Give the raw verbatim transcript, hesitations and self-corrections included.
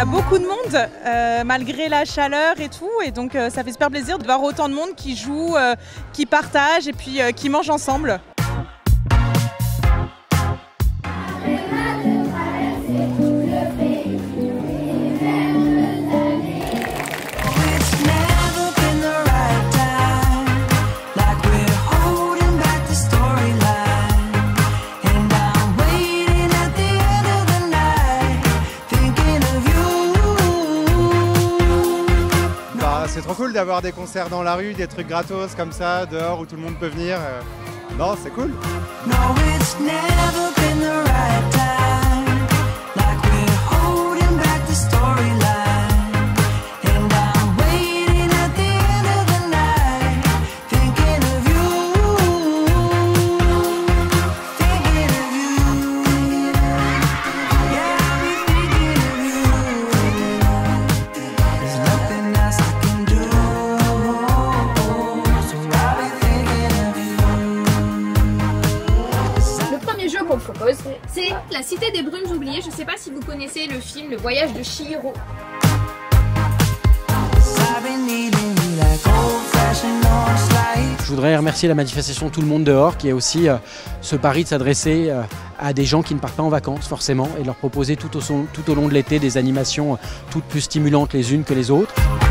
a beaucoup de monde euh, malgré la chaleur et tout, et donc euh, ça fait super plaisir de voir autant de monde qui joue, euh, qui partage et puis euh, qui mange ensemble. C'est trop cool d'avoir des concerts dans la rue, des trucs gratos comme ça, dehors où tout le monde peut venir. Non, c'est cool. Qu'on propose, c'est La Cité des Brumes Oubliées. Je sais pas si vous connaissez le film Le Voyage de Chihiro. Je voudrais remercier la manifestation Tout le monde dehors qui est aussi euh, ce pari de s'adresser euh, à des gens qui ne partent pas en vacances forcément et de leur proposer tout au, son, tout au long de l'été des animations euh, toutes plus stimulantes les unes que les autres.